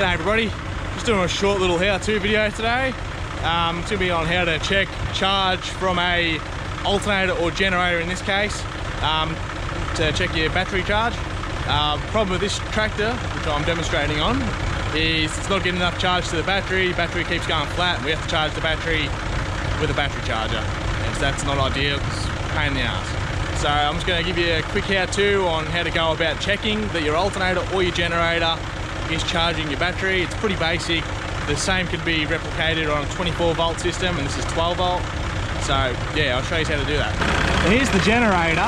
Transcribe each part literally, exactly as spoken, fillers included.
G'day everybody, just doing a short little how-to video today. Um, it's going to be on how to check charge from a alternator or generator in this case, um, to check your battery charge. Uh, problem with this tractor, which I'm demonstrating on, is it's not getting enough charge to the battery. Battery keeps going flat and we have to charge the battery with a battery charger. And so that's not ideal, it's a pain in the ass. So I'm just going to give you a quick how-to on how to go about checking that your alternator or your generator is charging your battery. It's pretty basic. The same could be replicated on a twenty-four volt system, and this is twelve volt. So yeah, I'll show you how to do that. Here's the generator.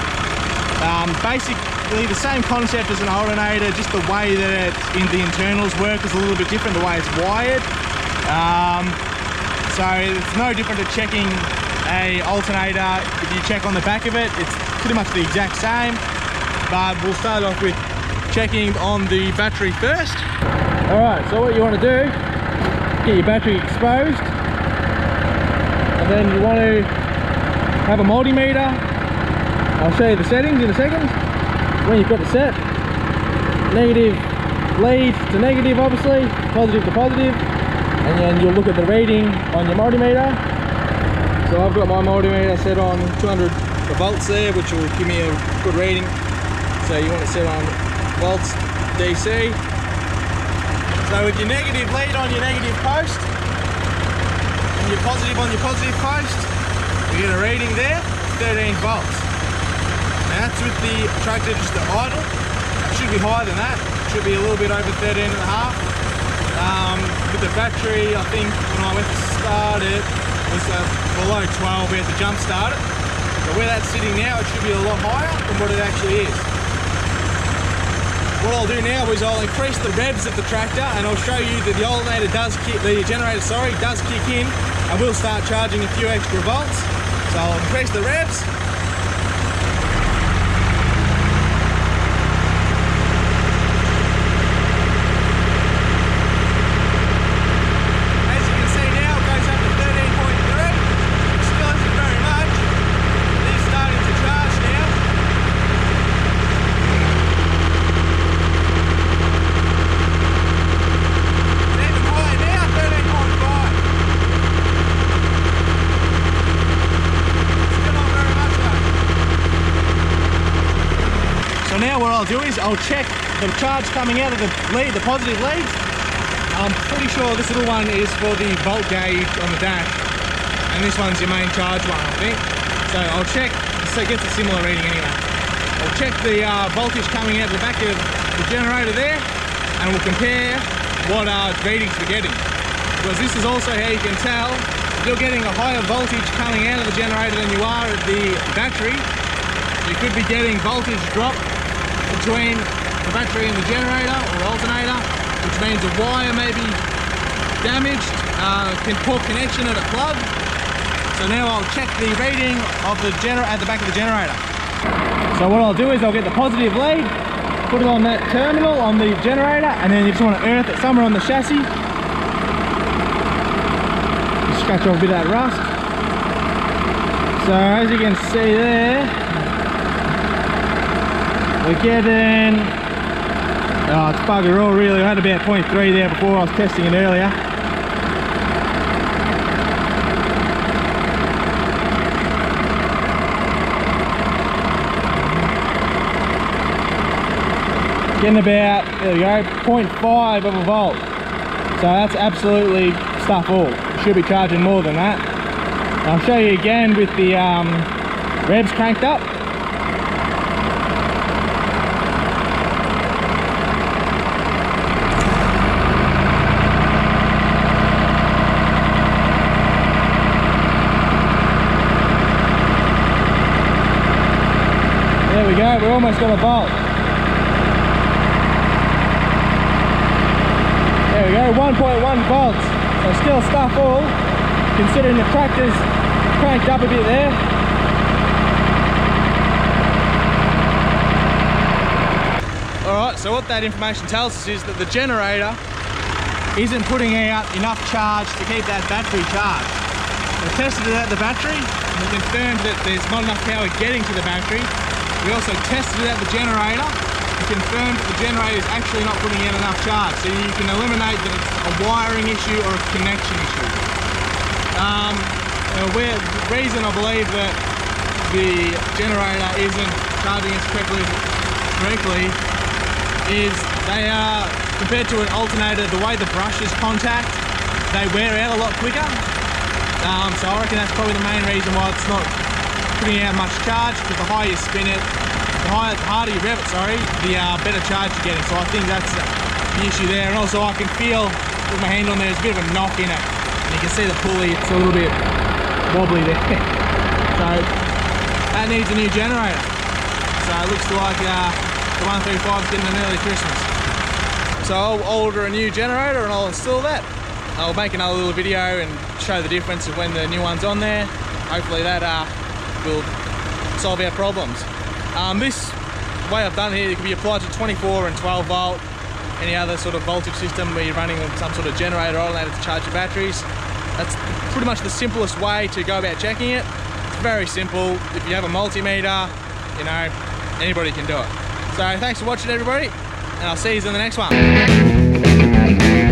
Um, basically the same concept as an alternator, just the way that it's in the internals work is a little bit different, the way it's wired. Um, so it's no different to checking a alternator. If you check on the back of it, it's pretty much the exact same, but we'll start off with checking on the battery first. Alright, so what you want to do, get your battery exposed, and then you want to have a multimeter. I'll show you the settings in a second. When you've got it set, negative lead to negative obviously, positive to positive, and then you'll look at the reading on your multimeter. So I've got my multimeter set on two hundred volts there, which will give me a good reading. So you want it set on volts D C. So with your negative lead on your negative post and your positive on your positive post, you get a reading there, thirteen volts. Now that's with the tractor just at idle. It should be higher than that. It should be a little bit over thirteen and a half. Um, with the battery, I think when I went to start it, it was uh, below twelve. We had to jump start it. But where that's sitting now, it should be a lot higher than what it actually is. What I'll do now is I'll increase the revs of the tractor, and I'll show you that the alternator does kick, the generator, sorry, does kick in, and we'll start charging a few extra volts. So I'll increase the revs. As you can see now, it goes up to thirteen point three, which still isn't very much. It is starting to charge now. So now what I'll do is I'll check the charge coming out of the lead, the positive lead. I'm pretty sure this little one is for the volt gauge on the dash, and this one's your main charge one, I think. So I'll check, so it gets a similar reading anyway. I'll check the uh, voltage coming out of the back of the generator there, and we'll compare what uh, readings we're getting. Because this is also how you can tell if you're getting a higher voltage coming out of the generator than you are at the battery. You could be getting voltage drop between the battery and the generator or alternator, which means a wire may be damaged, uh, can poor connection at a plug. So now I'll check the reading of the generator at the back of the generator. So what I'll do is I'll get the positive lead, put it on that terminal on the generator, and then you just want to earth it somewhere on the chassis. Just scratch off a bit of that rust. So as you can see there, we're getting, oh, it's bugger all really. I had about zero point three there before I was testing it earlier. Getting about, there we go, zero point five of a volt. So that's absolutely stuff all. You should be charging more than that. I'll show you again with the um, revs cranked up. There we go, we're almost got a volt. There we go, one point one volts. So still stuff all, considering the tractor's cranked up a bit there. Alright, so what that information tells us is that the generator isn't putting out enough charge to keep that battery charged. We tested it at the battery, and we confirmed that there's not enough power getting to the battery. We also tested it at the generator, confirmed that the generator is actually not putting in enough charge. So you can eliminate that it's a wiring issue or a connection issue. Um, the reason I believe that the generator isn't charging us correctly, correctly is they are, compared to an alternator, the way the brushes contact, they wear out a lot quicker. Um, so I reckon that's probably the main reason why it's not putting out much charge, because the higher you spin it, the higher, the harder you rev it, sorry, the uh, better charge you're getting. So I think that's the issue there. And also I can feel with my hand on there, there's a bit of a knock in it. And you can see the pulley, it's a little bit wobbly there. So that needs a new generator. So it looks like uh, the one thirty-five is getting an early Christmas. So I'll order a new generator and I'll install that. I'll make another little video and show the difference of when the new one's on there. Hopefully that uh, will solve our problems. Um, this way I've done here, it can be applied to twenty-four and twelve volt, any other sort of voltage system where you're running some sort of generator alternator to charge your batteries. That's pretty much the simplest way to go about checking it. It's very simple. If you have a multimeter, you know, anybody can do it. So thanks for watching, everybody, and I'll see you in the next one.